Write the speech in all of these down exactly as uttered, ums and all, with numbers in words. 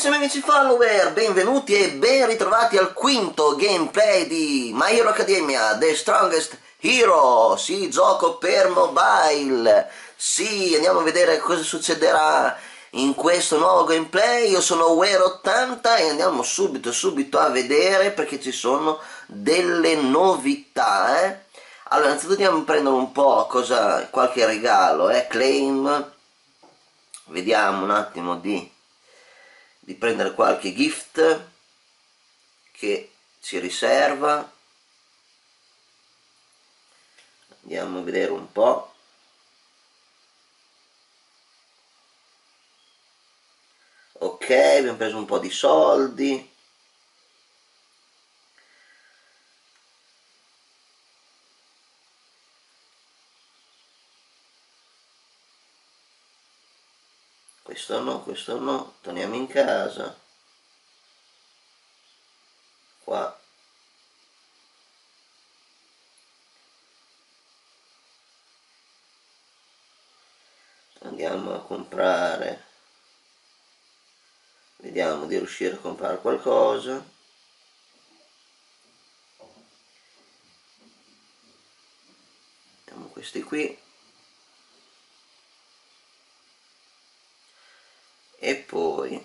Carissimi amici follower, benvenuti e ben ritrovati al quinto gameplay di My Hero Academia, The Strongest Hero. Sì, gioco per mobile. Sì, andiamo a vedere cosa succederà in questo nuovo gameplay. Io sono Wero ottanta e andiamo subito subito a vedere perché ci sono delle novità, eh. Allora, innanzitutto andiamo a prendere un po' cosa, qualche regalo, eh, claim. Vediamo un attimo di di prendere qualche gift che ci riserva. Andiamo a vedere un po'. Ok, abbiamo preso un po' di soldi. Questo no, questo no, torniamo in casa. Qua andiamo a comprare, vediamo di riuscire a comprare qualcosa. Vediamo questi qui e poi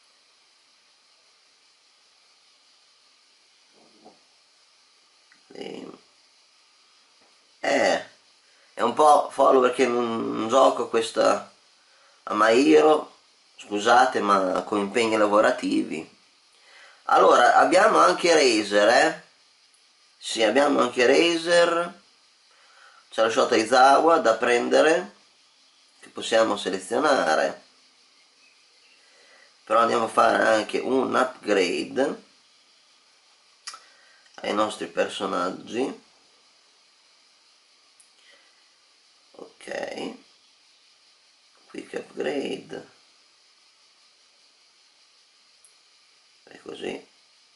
eh, è un po' follower che non gioco questa a My Hero, scusate, ma con impegni lavorativi. Allora, abbiamo anche Razer, eh? Sì, abbiamo anche Razer. C'è la Shota Izawa da prendere, che possiamo selezionare. Però andiamo a fare anche un upgrade ai nostri personaggi. Ok. Quick upgrade. E così.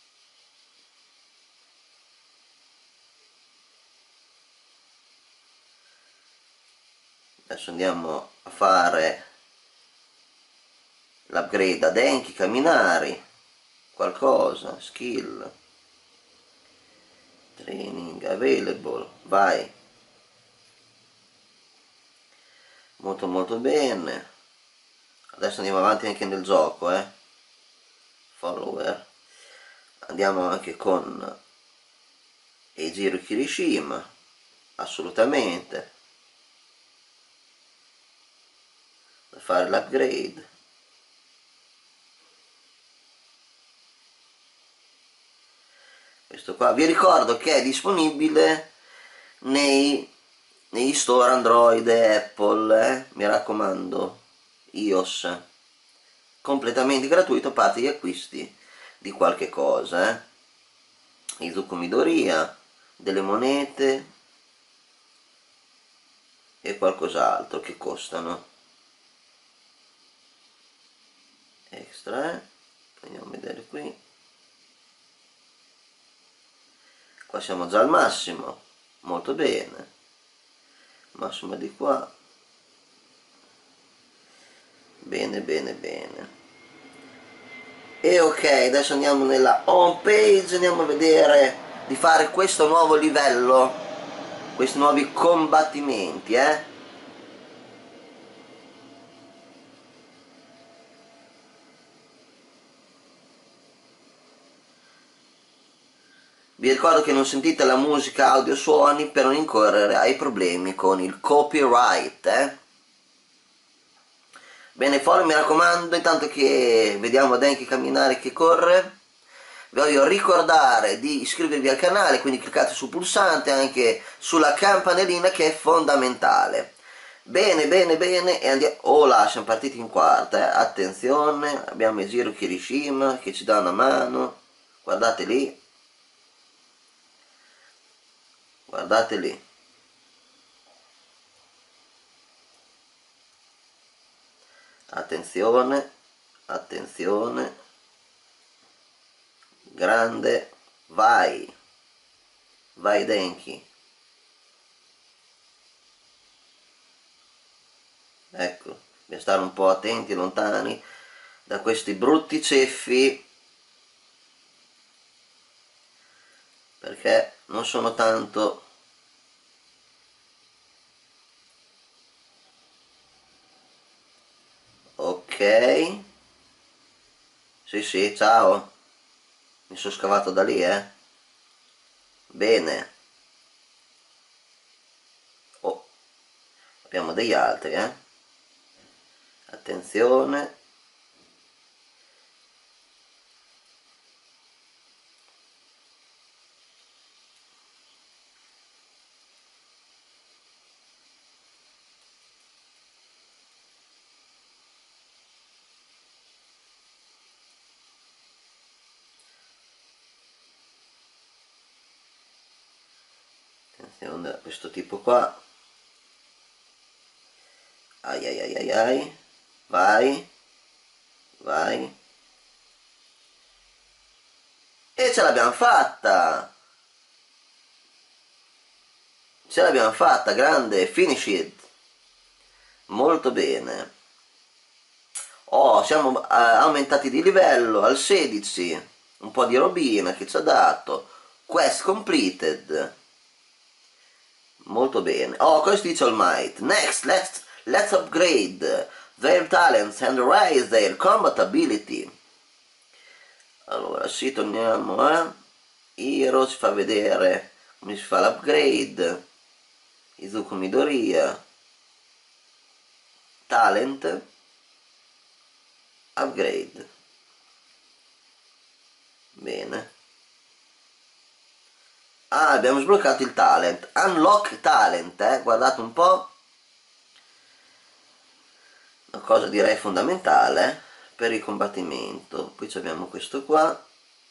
Adesso andiamo a fare l'upgrade a Denki, camminari, qualcosa, skill, training available, vai. Molto molto bene. Adesso andiamo avanti anche nel gioco, eh. Follower. Andiamo anche con Eijiro Kirishima, assolutamente, da fare l'upgrade. Questo qua vi ricordo che è disponibile nei, negli store Android e Apple, eh? Mi raccomando, iOS, completamente gratuito a parte gli acquisti di qualche cosa, eh? Izuku Midoriya, delle monete e qualcos'altro che costano extra, eh? Andiamo a vedere qui. Qua siamo già al massimo, molto bene, massimo di qua, bene bene bene. E ok, adesso andiamo nella home page, andiamo a vedere di fare questo nuovo livello, questi nuovi combattimenti, eh. Vi ricordo che non sentite la musica audio suoni per non incorrere ai problemi con il copyright, eh. Bene, fuori, mi raccomando, intanto che vediamo Denki camminare che corre, vi voglio ricordare di iscrivervi al canale, quindi cliccate sul pulsante, anche sulla campanellina che è fondamentale. Bene, bene, bene, e andiamo... Oh là, siamo partiti in quarta, eh. Attenzione, abbiamo Eijiro Kirishima che ci dà una mano, guardate lì. Guardate lì. Attenzione, attenzione. Grande, vai. Vai Denki. Ecco, bisogna stare un po' attenti, lontani da questi brutti ceffi, perché non sono tanto ok. Sì, sì, ciao, mi sono scavato da lì, eh. Bene. Oh, abbiamo degli altri, eh. Attenzione. Attenzione a questo tipo qua. Ai ai ai ai ai. Vai. Vai. E ce l'abbiamo fatta! Ce l'abbiamo fatta, grande, finish it. Molto bene. Oh, siamo eh, aumentati di livello al sedici. Un po' di robina che ci ha dato. Quest completed. Molto bene. Oh, cosa dice All Might? Next, let's, let's upgrade their talents and raise their combat ability. Allora, sì, torniamo a Hero, ci fa vedere come si fa l'upgrade. Izuku Midoriya. Talent. Upgrade. Bene. Ah, abbiamo sbloccato il talent. Unlock talent, eh? Guardate un po'. Una cosa direi fondamentale, eh? Per il combattimento. Poi abbiamo questo qua.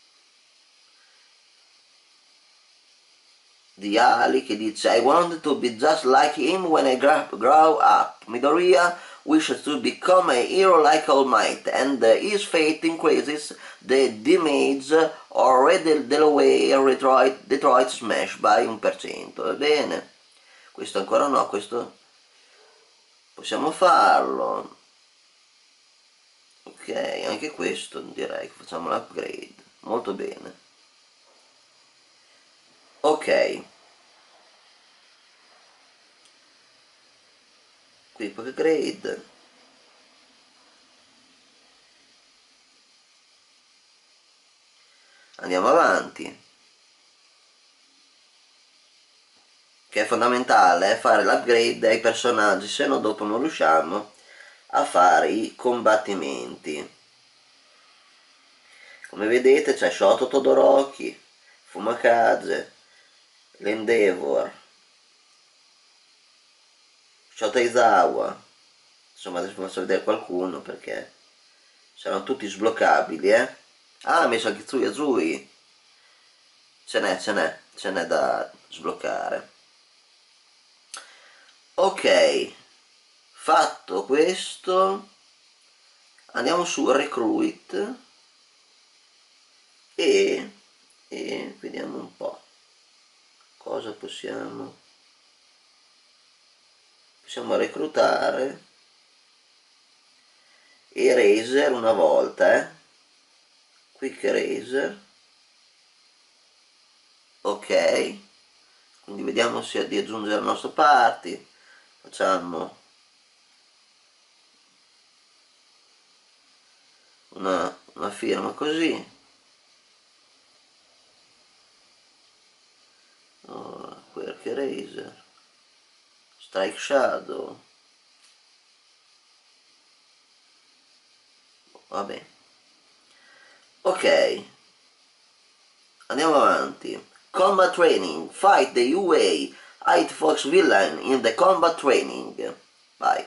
Di Ali che dice I wanted to be just like him when I grow up. Midoriya wishes to become a hero like All Might, and uh, his fate increases the damage already Delaware Detroit, Detroit Smash by un per cento. Va bene, questo ancora no, questo possiamo farlo. Ok, anche questo direi che facciamo l'upgrade. Molto bene. Ok. Qui upgrade. Andiamo avanti. Che è fondamentale fare l'upgrade ai personaggi, se no dopo non riusciamo a fare i combattimenti. Come vedete c'è Shoto Todoroki, Fumakaze, l'Endeavor, Shota Izawa. Insomma, adesso faccio vedere qualcuno perché saranno tutti sbloccabili, eh. Ah, ha messo anche Tsuya Zui. Ce n'è, ce n'è, ce n'è da sbloccare. Ok, fatto questo, andiamo su Recruit e, e vediamo un po' cosa possiamo possiamo reclutare. Eraser una volta, eh? Quick Eraser. Ok, quindi vediamo se di aggiungere al nostro party. Facciamo una, una firma così. Oh, Quick Eraser, Strike Shadow. Vabbè. Ok, andiamo avanti. Combat Training. Fight the U A Eight Fox Villain in the Combat Training. Vai.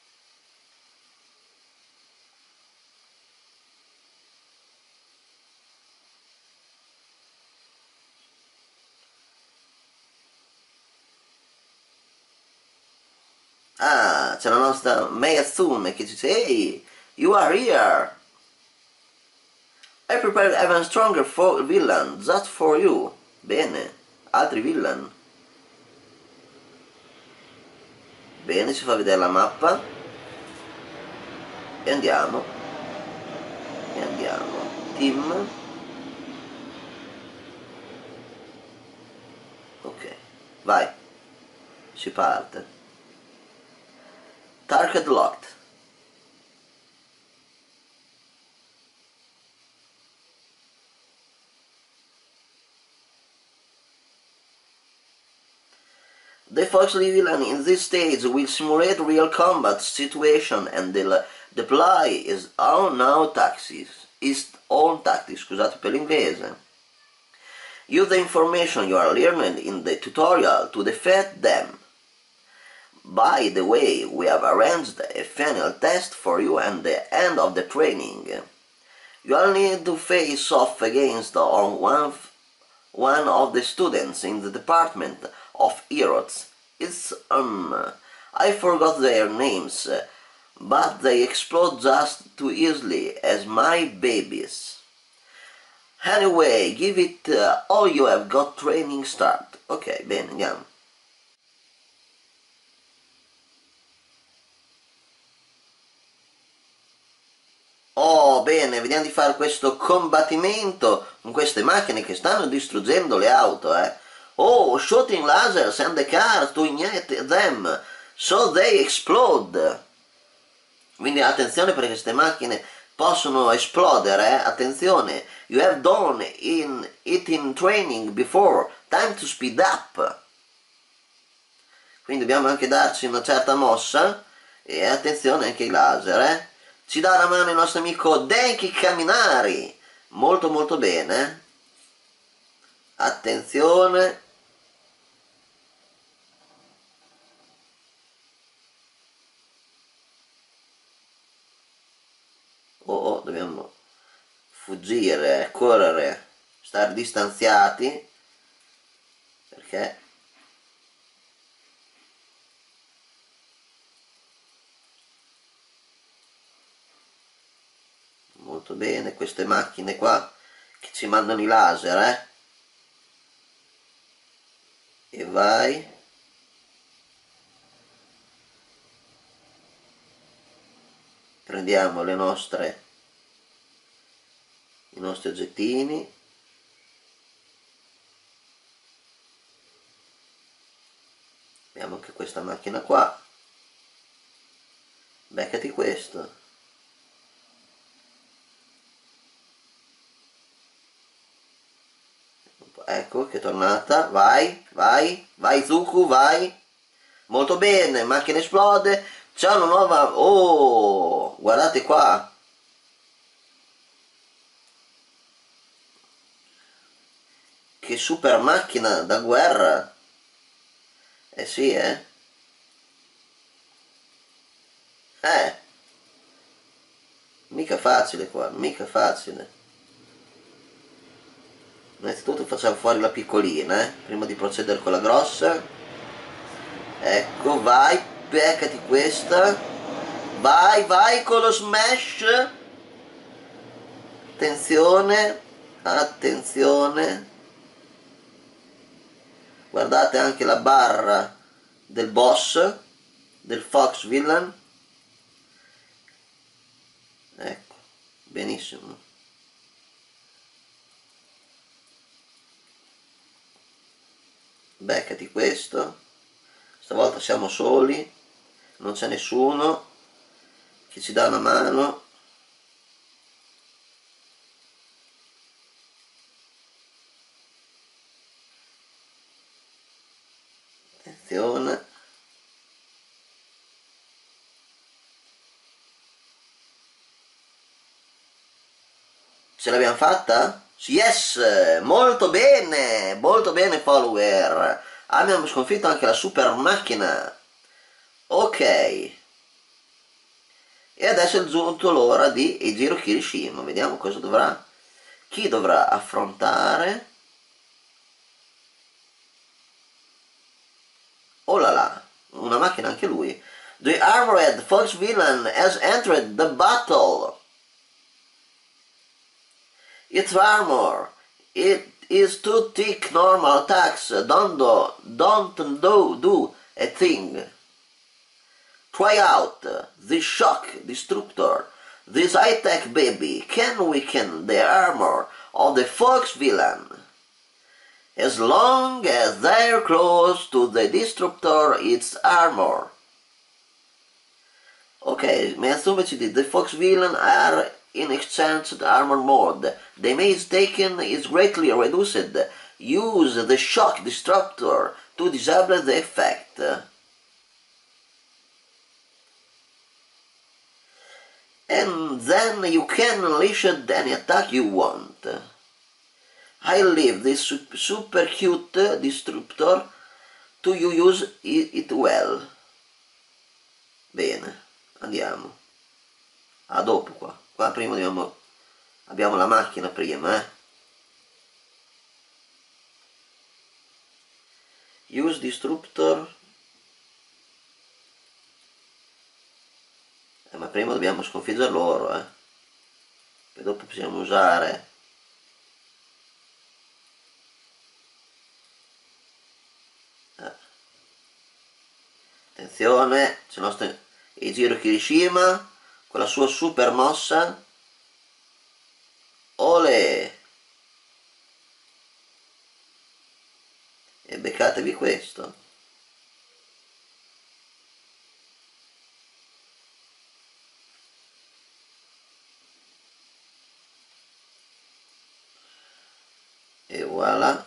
Ah, c'è la nostra Mei Atsume che dice Hey, you are here. I prepared even stronger for villain just for you. Bene, altri villain. Bene, ci fa vedere la mappa. E andiamo. team. Ok, vai, si parte. Target locked. The Fox villain in this stage will simulate real combat situation and de deploy his own now tactics, his own tactics, scusate per l'inglese. Use the information you are learning in the tutorial to defeat them. By the way, we have arranged a final test for you at the end of the training. You'll need to face off against on one, one of the students in the department of heroes. It's, um, I forgot their names, but they explode just too easily as my babies. Anyway, give it uh, all you have got training start. Ok, bene, andiamo. Oh, bene, vediamo di fare questo combattimento con queste macchine che stanno distruggendo le auto, eh. Oh, shooting lasers and the cars to ignite them, so they explode. Quindi attenzione perché queste macchine possono esplodere, eh? Attenzione. You have done in, it in training before, time to speed up. Quindi dobbiamo anche darci una certa mossa, e attenzione anche ai laser, eh? Ci dà la mano il nostro amico Denki Kaminari, molto molto bene. Attenzione. Oh, oh, dobbiamo fuggire, correre, stare distanziati, perché molto bene queste macchine qua che ci mandano i laser, eh? E vai. Prendiamo le nostre i nostri oggettini. Abbiamo anche questa macchina qua. Beccati questo. Ecco che è tornata. Vai, vai, vai Zuku, vai. Molto bene, macchina esplode. C'è una nuova... Oh, guardate qua. Che super macchina da guerra. Eh sì, eh. Eh. Mica facile qua, mica facile. Innanzitutto facciamo fuori la piccolina, eh, prima di procedere con la grossa. Ecco, vai, beccati questa. Vai, vai con lo smash. Attenzione, attenzione. Guardate anche la barra del boss, del Fox Villain. Ecco, benissimo. Beccati questo. Stavolta siamo soli, non c'è nessuno che ci dà una mano. Attenzione. Ce l'abbiamo fatta? Yes! Molto bene! Molto bene, follower! Abbiamo sconfitto anche la super macchina. Ok. E adesso è giunto l'ora di Eijiro Kirishima. Vediamo cosa dovrà... Chi dovrà affrontare... Oh là là! Una macchina anche lui. The armored Fox villain has entered the battle. Its armor, it is too thick. Normal attacks don't do, don't do, do a thing. Try out the shock destructor. This high-tech baby can weaken the armor of the Fox villain. As long as they're close to the Disruptor its armor. Ok, Miyazumi ci dice, the Fox villain are in exchanged armor mode. Damage taken is greatly reduced. Use the shock disruptor to disable the effect. And then you can unleash any attack you want. I leave this super cute disruptor to you use it well. Bene, andiamo. A dopo qua. Qua prima dobbiamo... abbiamo la macchina prima, eh. Use disruptor. Eh, ma prima dobbiamo sconfiggere loro, eh. E dopo possiamo usare... Eh. Attenzione, c'è il nostro Eijiro Kirishima con la sua super mossa. Ole! E beccatevi questo. E voilà.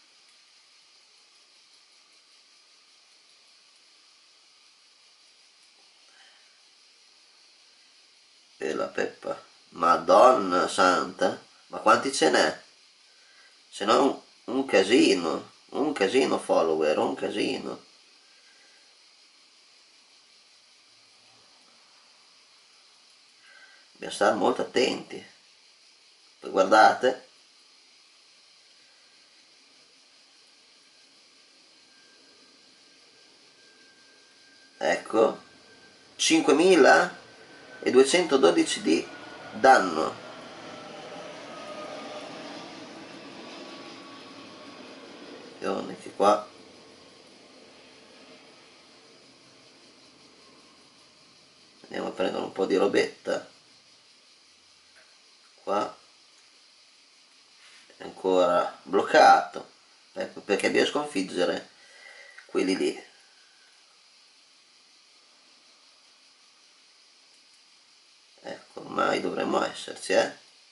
E la peppa. Madonna santa. Ma quanti ce n'è? Se no un, un casino. Un casino follower, un casino. Bisogna stare molto attenti. Poi guardate. Ecco. cinquemiladuecentododici di danno. Che qua andiamo a prendere un po' di robetta. Qua è ancora bloccato, ecco perché bisogna sconfiggere quelli lì. Ecco, ormai dovremmo esserci, eh?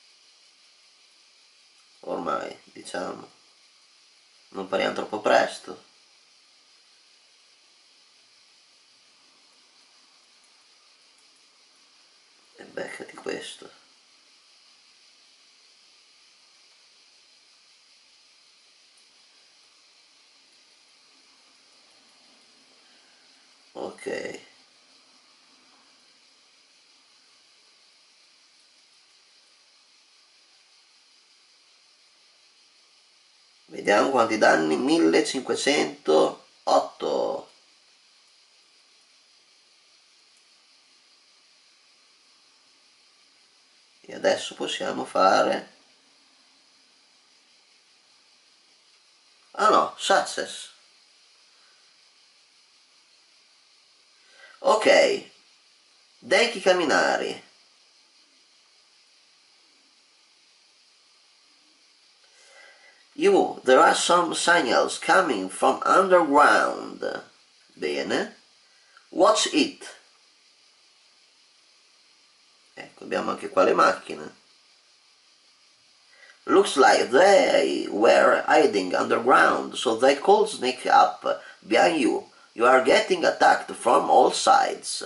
Ormai, diciamo. Non pariamo troppo presto. E beccati questo. Ok. Vediamo quanti danni. millecinquecentotto. E adesso possiamo fare... Ah no, success. Ok. Denki Kaminari. You, there are some signals coming from underground. Bene. Watch it. Ecco, abbiamo anche qua le macchine. Looks like they were hiding underground, so they could sneak up behind you. You are getting attacked from all sides.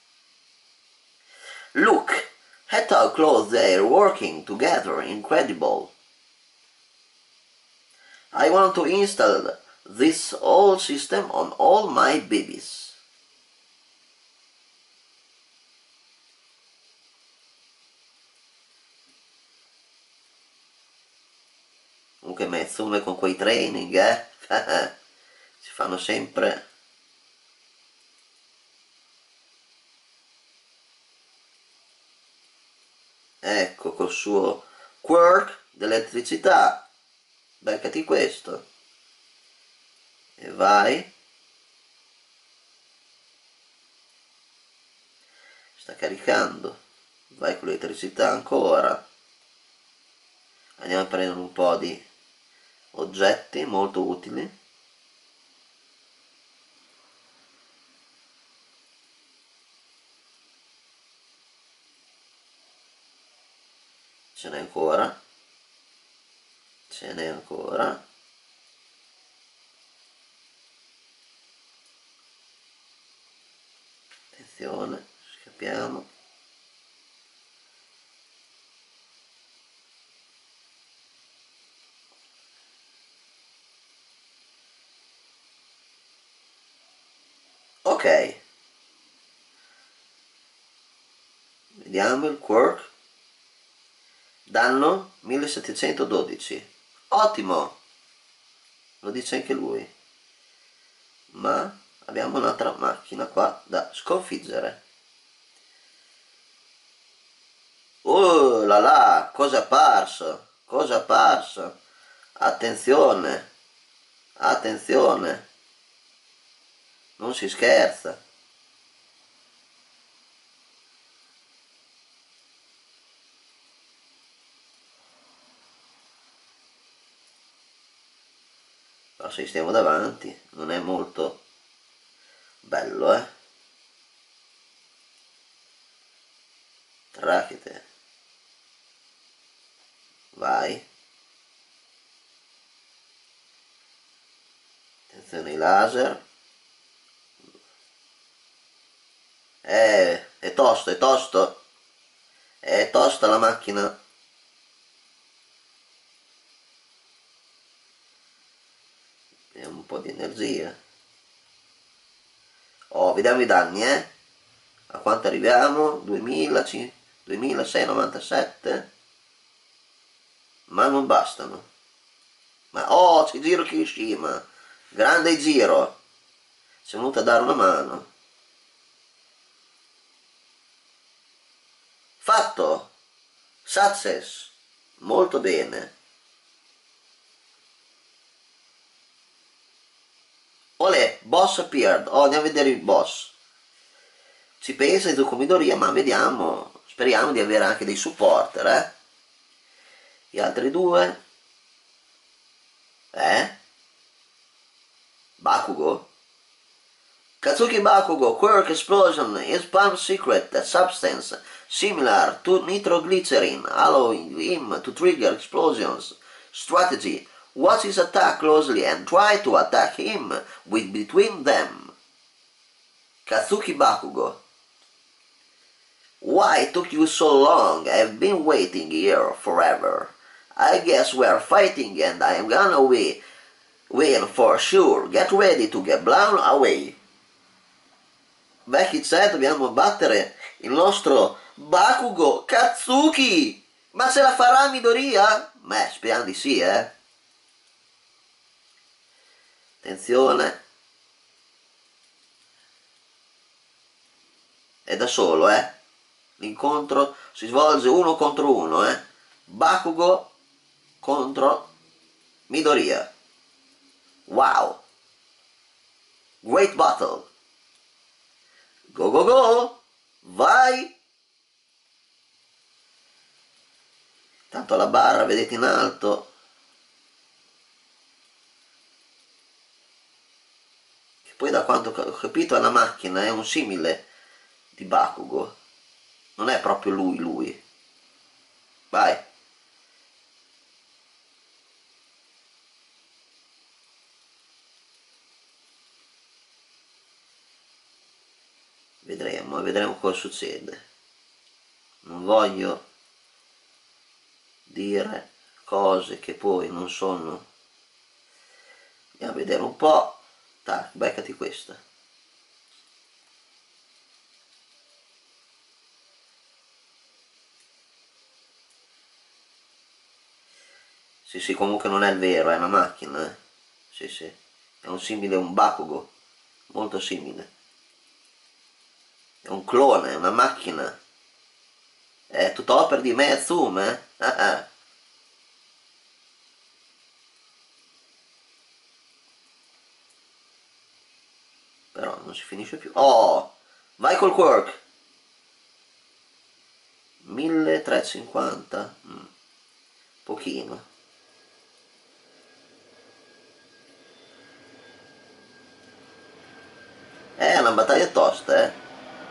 Look at how close they're working together, incredible. I want to install this whole system on all my babies. Comunque Mezzume con quei training, eh? Si fanno sempre... Ecco, col suo quirk dell'elettricità. Beccati questo. E vai. Sta caricando. vai con l'elettricità ancora. Andiamo a prendere un po' di oggetti molto utili. Ce n'è ancora, ce n'è ancora. Attenzione, scappiamo. Ok, vediamo il quirk. Danno millesettecentododici. Ottimo, lo dice anche lui. Ma abbiamo un'altra macchina qua da sconfiggere. Oh là là, cosa è apparso? Cosa è apparso? Attenzione, attenzione, non si scherza. Però se stiamo davanti non è molto bello, eh? Trachete. Vai. Attenzione ai laser. Eh, è tosto, è tosto. È tosta la macchina. Abbiamo un po' di energia. Oh, vediamo i danni, eh. A quanto arriviamo? duemila, duemilaseicentonovantasette. Ma non bastano. Ma oh, c'è Giro Kirishima. Grande Giro. Si è venuto a dare una mano. Fatto. Success. Molto bene. Olè, boss appeared. Oh, andiamo a vedere il boss. Ci pensa di comidoria, ma vediamo. Speriamo di avere anche dei supporter, eh. Gli altri due. Eh? Bakugo? Katsuki Bakugo Quirk Explosion is Palm Secret, a substance similar to nitroglycerin, allowing him to trigger explosions. Strategy: watch his attack closely and try to attack him with between them. Katsuki Bakugo. Why took you so long? I've been waiting here forever. I guess we're fighting and I'm gonna win, win for sure. Get ready to get blown away. Beh, chi c'è? Dobbiamo battere il nostro Bakugo Katsuki! Ma ce la farà Midoriya? Beh, speriamo di sì, eh. Attenzione. È da solo, eh. L'incontro si svolge uno contro uno, eh. Bakugo contro Midoriya. Wow. Great battle. Go go go! Vai! Tanto la barra, vedete in alto, che poi da quanto ho capito è una macchina, è un simile di Bakugo. Non è proprio lui lui. Vai! Vedremo, vedremo cosa succede. Non voglio dire cose che poi non sono. Andiamo a vedere un po'. Tac, beccati questa. Sì, sì, comunque non è il vero, è una macchina, eh. Sì, sì. È un simile, un Bakugo. Molto simile. È un clone, è una macchina. È tutto opera di me Zoom, eh? Ah, ah. Però non si finisce più. Oh! Vai col quirk! milletrecentocinquanta, mm, pochino. È una battaglia tosta, eh.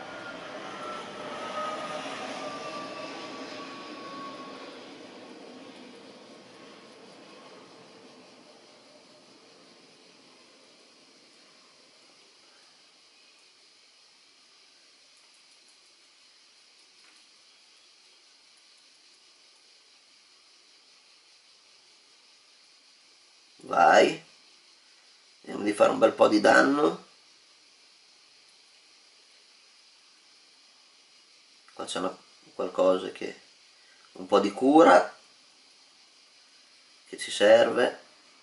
Vai. Vediamo di fare un bel po' di danno. Qua c'è una, qualcosa che... un po' di cura che ci serve.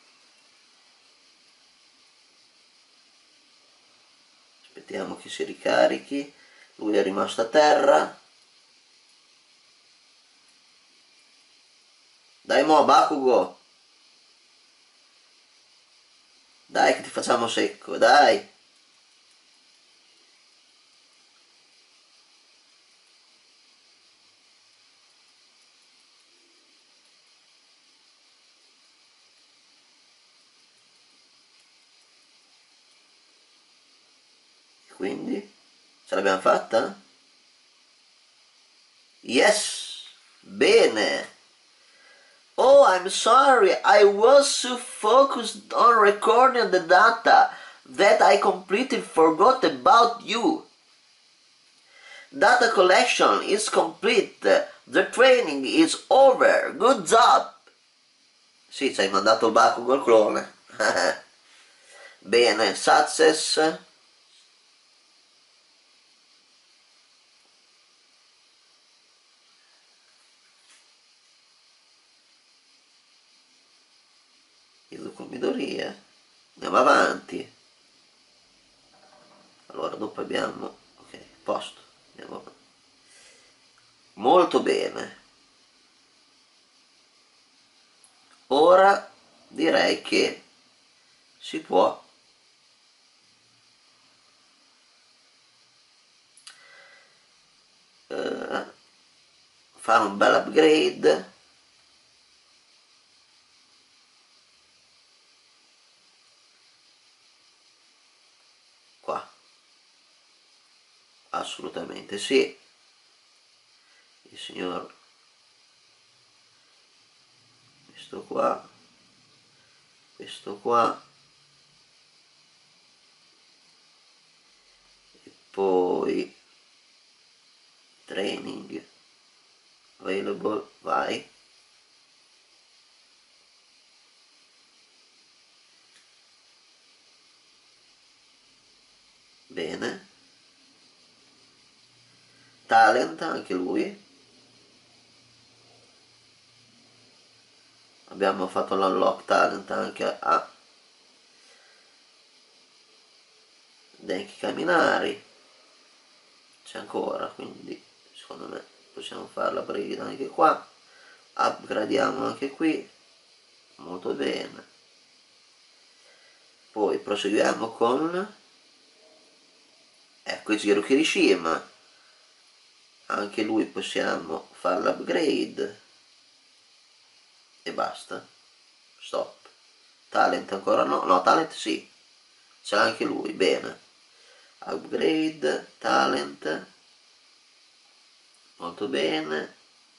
Aspettiamo che si ricarichi. Lui è rimasto a terra. Dai mo, Bakugo! Dai che ti facciamo secco, dai! Quindi, ce l'abbiamo fatta? Yes! Bene! Oh, I'm sorry, I was so focused on recording the data that I completely forgot about you. Data collection is complete. The training is over. Good job. Sì, ci hai mandato il Bakugo al clone. Bene, success. Il comidoria. Andiamo avanti. Allora, dopo abbiamo... ok, posto. Andiamo avanti. Molto bene. Ora direi che si può eh, fare un bel upgrade. Qua. Assolutamente sì. Il signor... questo qua. Questo qua. E poi... training available, vai. Bene. Talent anche lui. Abbiamo fatto l'unlock talent anche a Denki Kaminari. C'è ancora, quindi secondo me possiamo fare la brigida anche qua. Upgradiamo anche qui. Molto bene. Poi proseguiamo con... ecco il Giro Kirishima. Anche lui possiamo fare l'upgrade. E basta. Stop. Talent ancora no? No, talent sì. Ce l'ha anche lui, bene. Upgrade, talent. Molto bene.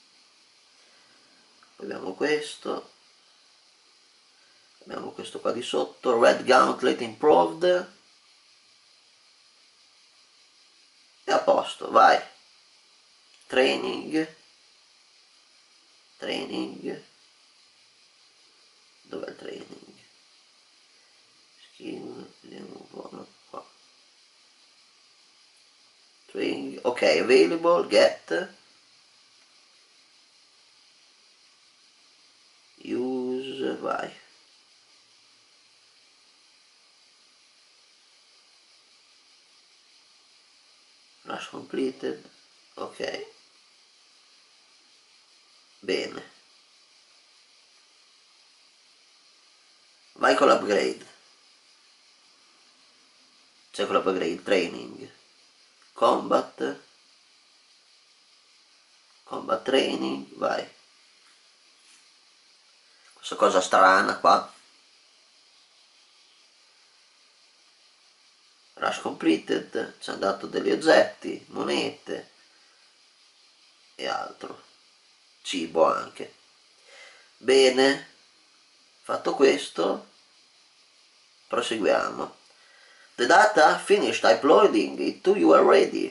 Poi abbiamo questo. Abbiamo questo qua di sotto. Red Gauntlet Improved. E a posto, vai. Training. Training. Dov'è il training? Skill, vediamo un po', no? Qua. Training, ok, available, get. Use, vai. Flash completed, ok. Bene. Vai con l'upgrade. C'è con l'upgrade, training. Combat. Combat combat training, vai. Questa cosa strana qua. Rush completed, ci hanno dato degli oggetti, monete e altro. Cibo anche. Bene, fatto questo, proseguiamo. The data finished uploading it to you already.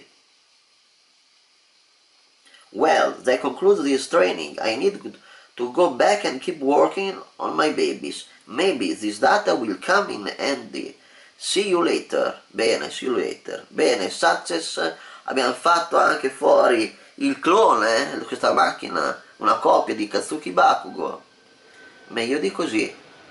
Well, that concludes this training. I need to go back and keep working on my babies. Maybe this data will come in handy. See you later. Bene, see you later. Bene, success. Abbiamo fatto anche fuori il clone, eh? Questa macchina, una copia di Katsuki Bakugo. Meglio di così.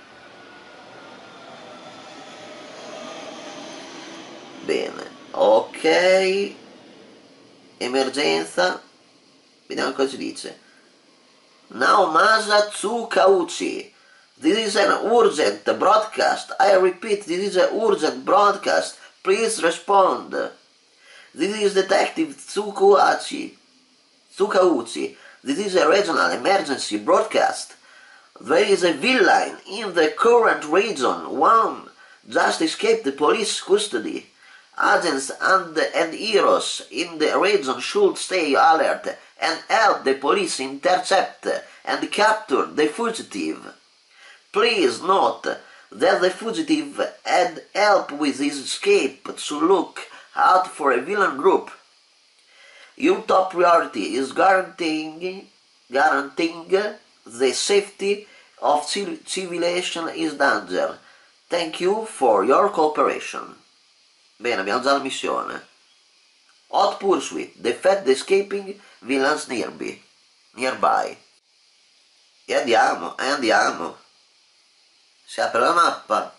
Bene, ok. Emergenza. Vediamo cosa ci dice. Naomasa Tsukauchi. This is an urgent broadcast. I repeat, this is an urgent broadcast. Please respond. This is Detective Tsukauchi. Tsukauchi. This is a regional emergency broadcast. There is a villain in the current region. One just escaped the police custody. Agents and, and heroes in the region should stay alert and help the police intercept and capture the fugitive. Please note that the fugitive had help with his escape, so look out for a villain group. Your top priority is guaranteeing, guaranteeing the safety of civilization is danger. Thank you for your cooperation. Bene, abbiamo già la missione. Hot Pursuit, defeat the escaping villains nearby. Nearby. E andiamo, e andiamo. Si apre la mappa.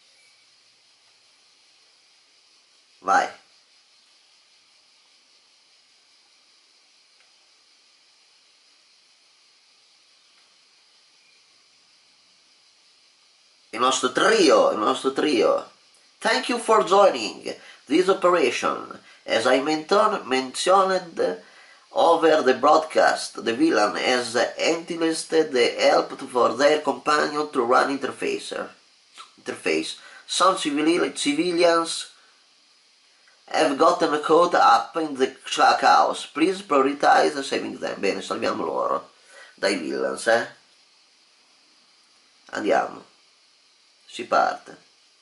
Vai. Il nostro trio, il nostro trio. Thank you for joining this operation. As I mentioned over the broadcast, the villain has enlisted the help for their companion to run interface. interface. Some civilians have gotten caught up in the chaos. Please prioritize saving them. Bene, salviamo loro dai villains, eh? Andiamo. Si parte.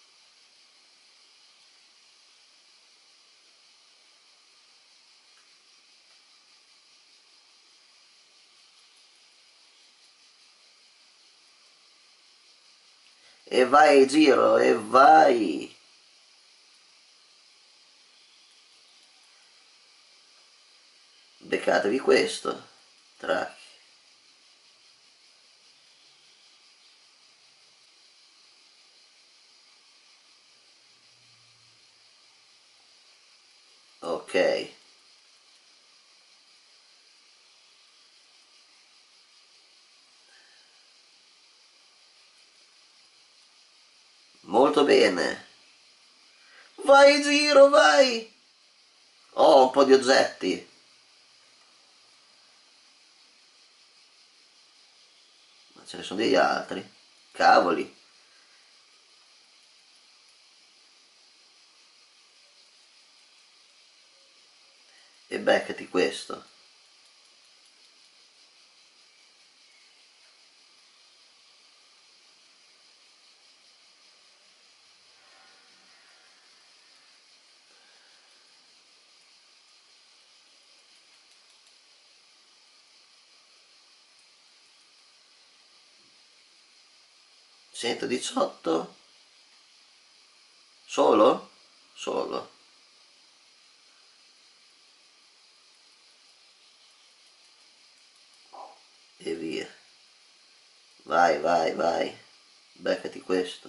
E vai giro, e vai! Beccatevi questo, track. Ok. Molto bene. Vai giro, vai! Oh, un po' di oggetti. Ma ce ne sono degli altri. Cavoli. E beccati questo. centodiciotto? Solo? Solo. E via. Vai, vai, vai. Beccati questo.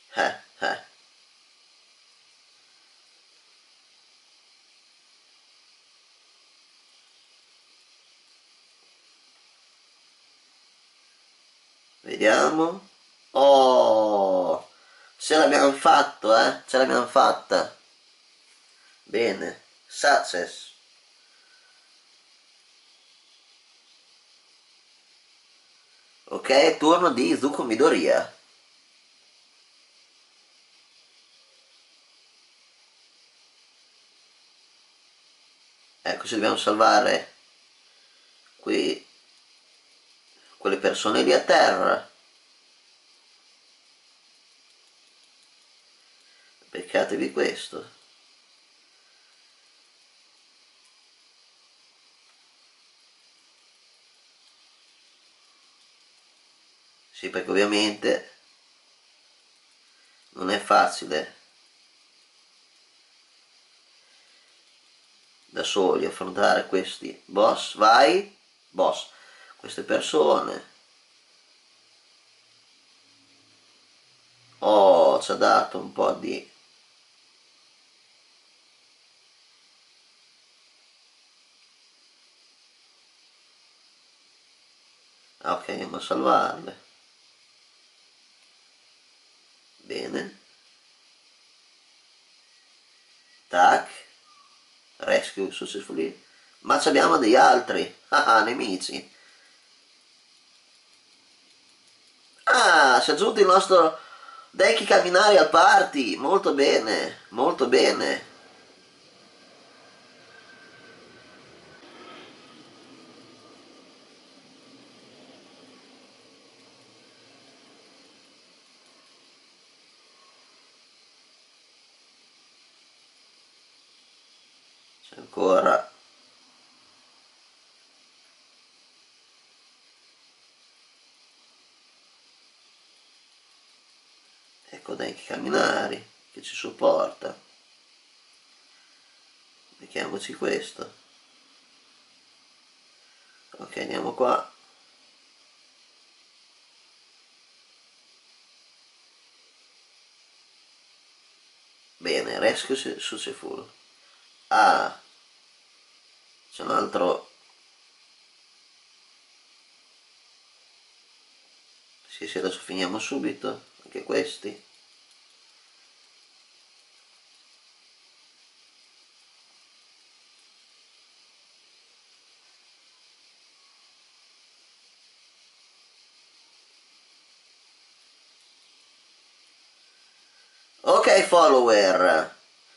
Eh, eh. Vediamo. Oh, ce l'abbiamo fatto, eh? Ce l'abbiamo fatta. Bene. Success. Ok, turno di Zuko Midoriya. Ecco, ci dobbiamo salvare qui quelle persone lì a terra. Beccatevi questo. Sì, perché ovviamente non è facile da soli affrontare questi boss. Vai, boss. Queste persone. Oh, ci ha dato un po' di... Ah, ok, andiamo a salvarle. Bene. Tac. Rescue successfully. Ma abbiamo degli altri. Ah, nemici. Ah, si è aggiunto il nostro Denki Camminare al party. Molto bene, molto bene. C'è ancora. Ecco Denki Camminare che ci supporta. Mettiamoci questo. Ok, andiamo qua. Bene, Rescue Successful. Ah, c'è un altro. Sì, sì, adesso finiamo subito. Anche questi. Ok, follower.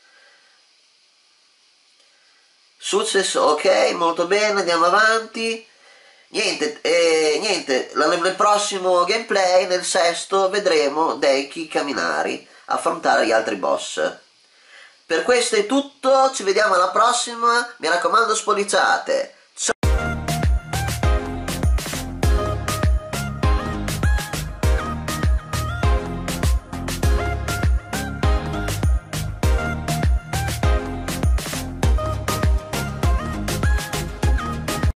Success, ok, molto bene, andiamo avanti. Niente, eh, niente, nel prossimo gameplay, nel sesto, vedremo Denki Kaminari affrontare gli altri boss. Per questo è tutto, ci vediamo alla prossima, mi raccomando spolliciate.